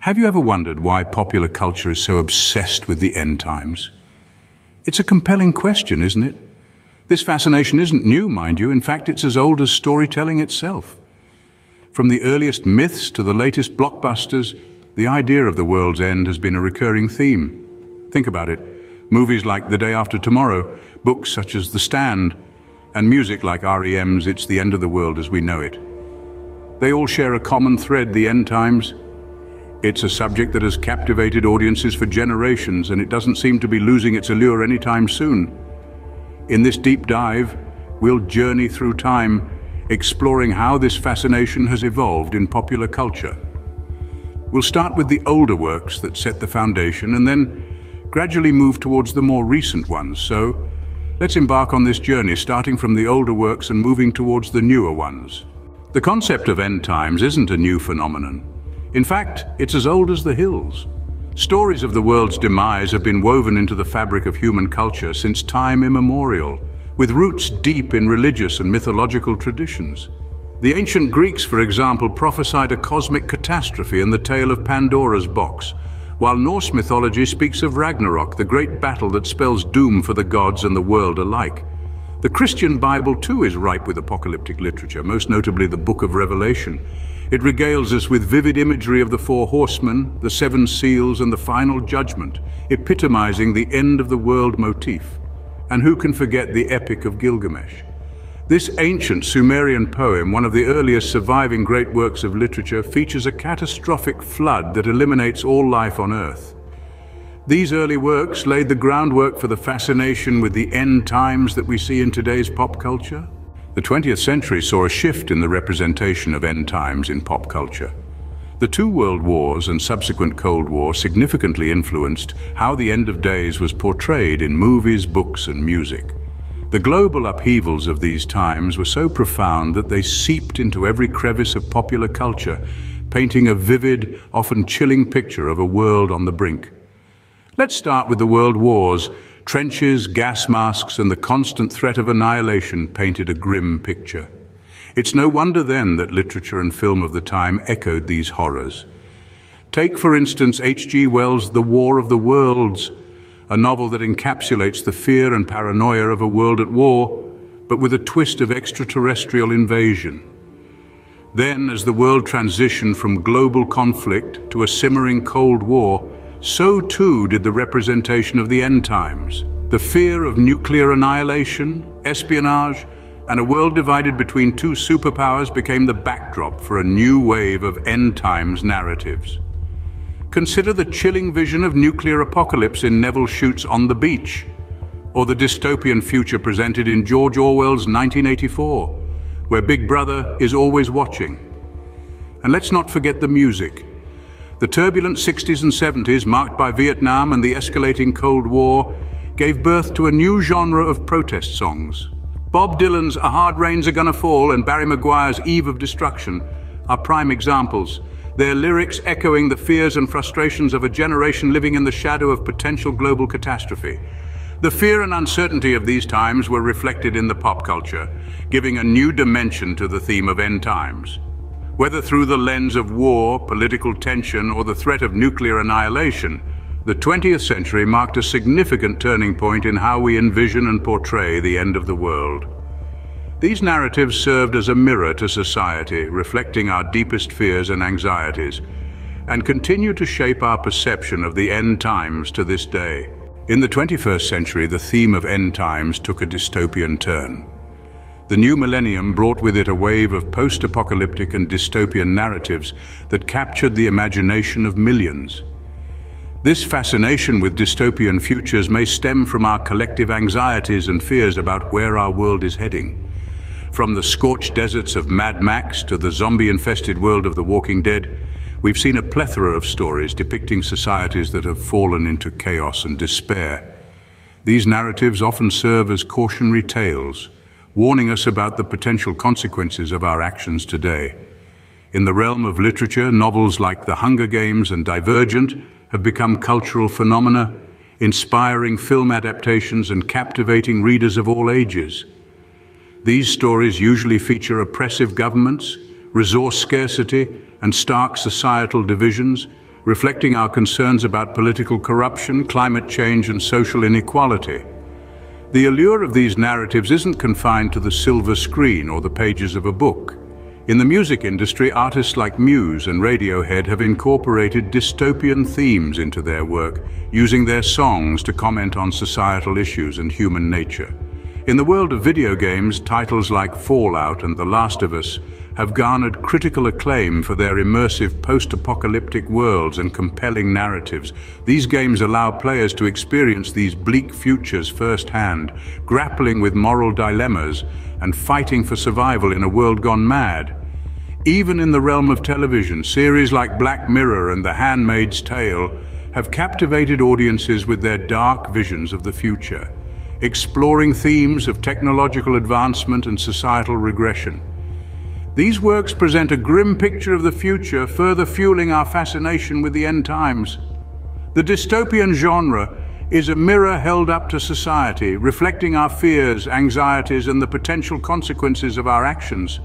Have you ever wondered why popular culture is so obsessed with the end times? It's a compelling question, isn't it? This fascination isn't new, mind you. In fact, it's as old as storytelling itself. From the earliest myths to the latest blockbusters, the idea of the world's end has been a recurring theme. Think about it. Movies like The Day After Tomorrow, books such as The Stand, and music like REM's It's the End of the World as We Know It. They all share a common thread, the end times. It's a subject that has captivated audiences for generations, and it doesn't seem to be losing its allure anytime soon. In this deep dive, we'll journey through time, exploring how this fascination has evolved in popular culture. We'll start with the older works that set the foundation and then gradually move towards the more recent ones. So let's embark on this journey, starting from the older works and moving towards the newer ones. The concept of end times isn't a new phenomenon. In fact, it's as old as the hills. Stories of the world's demise have been woven into the fabric of human culture since time immemorial, with roots deep in religious and mythological traditions. The ancient Greeks, for example, prophesied a cosmic catastrophe in the tale of Pandora's box, while Norse mythology speaks of Ragnarok, the great battle that spells doom for the gods and the world alike. The Christian Bible, too, is ripe with apocalyptic literature, most notably the Book of Revelation. It regales us with vivid imagery of the four horsemen, the seven seals, and the final judgment, epitomizing the end of the world motif. And who can forget the Epic of Gilgamesh? This ancient Sumerian poem, one of the earliest surviving great works of literature, features a catastrophic flood that eliminates all life on Earth. These early works laid the groundwork for the fascination with the end times that we see in today's pop culture. The 20th century saw a shift in the representation of end times in pop culture. The two world wars and subsequent Cold War significantly influenced how the end of days was portrayed in movies, books, and music. The global upheavals of these times were so profound that they seeped into every crevice of popular culture, painting a vivid, often chilling picture of a world on the brink. Let's start with the world wars. Trenches, gas masks, and the constant threat of annihilation painted a grim picture. It's no wonder then that literature and film of the time echoed these horrors. Take, for instance, H.G. Wells' The War of the Worlds, a novel that encapsulates the fear and paranoia of a world at war, but with a twist of extraterrestrial invasion. Then, as the world transitioned from global conflict to a simmering Cold War, so too did the representation of the end times. The fear of nuclear annihilation, espionage, and a world divided between two superpowers became the backdrop for a new wave of end times narratives. Consider the chilling vision of nuclear apocalypse in Neville Shute's On the Beach, or the dystopian future presented in George Orwell's 1984, where Big Brother is always watching. And let's not forget the music. The turbulent 60s and 70s, marked by Vietnam and the escalating Cold War, gave birth to a new genre of protest songs. Bob Dylan's A Hard Rain's Gonna Fall and Barry Maguire's Eve of Destruction are prime examples, their lyrics echoing the fears and frustrations of a generation living in the shadow of potential global catastrophe. The fear and uncertainty of these times were reflected in the pop culture, giving a new dimension to the theme of end times. Whether through the lens of war, political tension, or the threat of nuclear annihilation, the 20th century marked a significant turning point in how we envision and portray the end of the world. These narratives served as a mirror to society, reflecting our deepest fears and anxieties, and continue to shape our perception of the end times to this day. In the 21st century, the theme of end times took a dystopian turn. The new millennium brought with it a wave of post-apocalyptic and dystopian narratives that captured the imagination of millions. This fascination with dystopian futures may stem from our collective anxieties and fears about where our world is heading. From the scorched deserts of Mad Max to the zombie-infested world of The Walking Dead, we've seen a plethora of stories depicting societies that have fallen into chaos and despair. These narratives often serve as cautionary tales, warning us about the potential consequences of our actions today. In the realm of literature, novels like The Hunger Games and Divergent have become cultural phenomena, inspiring film adaptations and captivating readers of all ages. These stories usually feature oppressive governments, resource scarcity, and stark societal divisions, reflecting our concerns about political corruption, climate change, and social inequality. The allure of these narratives isn't confined to the silver screen or the pages of a book. In the music industry, artists like Muse and Radiohead have incorporated dystopian themes into their work, using their songs to comment on societal issues and human nature. In the world of video games, titles like Fallout and The Last of Us have garnered critical acclaim for their immersive post-apocalyptic worlds and compelling narratives. These games allow players to experience these bleak futures firsthand, grappling with moral dilemmas and fighting for survival in a world gone mad. Even in the realm of television, series like Black Mirror and The Handmaid's Tale have captivated audiences with their dark visions of the future, exploring themes of technological advancement and societal regression. These works present a grim picture of the future, further fueling our fascination with the end times. The dystopian genre is a mirror held up to society, reflecting our fears, anxieties, and the potential consequences of our actions.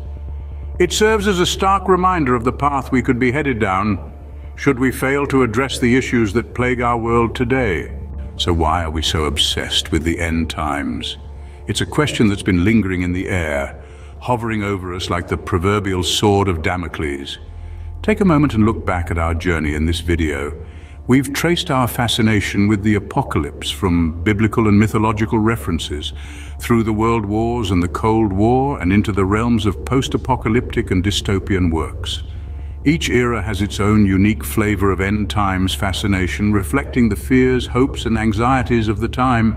It serves as a stark reminder of the path we could be headed down should we fail to address the issues that plague our world today. So why are we so obsessed with the end times? It's a question that's been lingering in the air, hovering over us like the proverbial sword of Damocles. Take a moment and look back at our journey in this video. We've traced our fascination with the apocalypse from biblical and mythological references, through the world wars and the Cold War, and into the realms of post-apocalyptic and dystopian works. Each era has its own unique flavor of end times fascination, reflecting the fears, hopes, and anxieties of the time.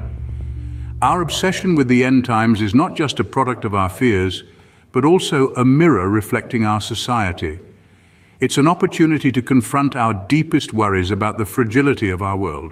Our obsession with the end times is not just a product of our fears, but also a mirror reflecting our society. It's an opportunity to confront our deepest worries about the fragility of our world.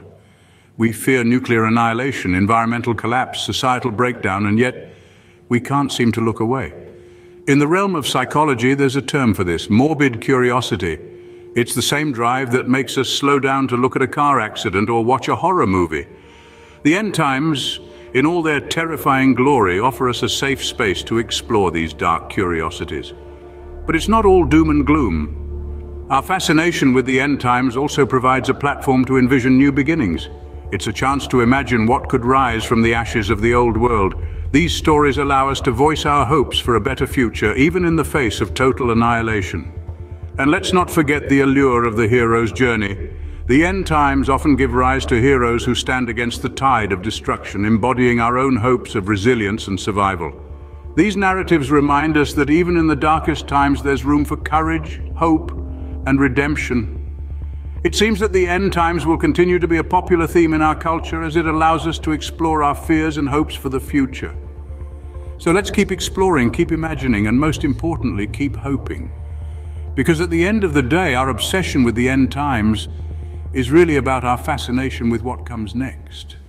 We fear nuclear annihilation, environmental collapse, societal breakdown, and yet we can't seem to look away. In the realm of psychology, there's a term for this: morbid curiosity. It's the same drive that makes us slow down to look at a car accident or watch a horror movie. The end times, in all their terrifying glory, offer us a safe space to explore these dark curiosities. But it's not all doom and gloom. Our fascination with the end times also provides a platform to envision new beginnings. It's a chance to imagine what could rise from the ashes of the old world. These stories allow us to voice our hopes for a better future, even in the face of total annihilation. And let's not forget the allure of the hero's journey. The end times often give rise to heroes who stand against the tide of destruction, embodying our own hopes of resilience and survival. These narratives remind us that even in the darkest times there's room for courage, hope, and redemption. It seems that the end times will continue to be a popular theme in our culture as it allows us to explore our fears and hopes for the future. So let's keep exploring, keep imagining, and most importantly, keep hoping. Because at the end of the day, our obsession with the end times is really about our fascination with what comes next.